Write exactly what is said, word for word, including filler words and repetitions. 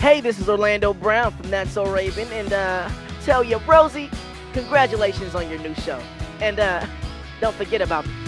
Hey, this is Orlando Brown from That's So Raven, and uh, tell you, Rosie, congratulations on your new show. And uh, don't forget about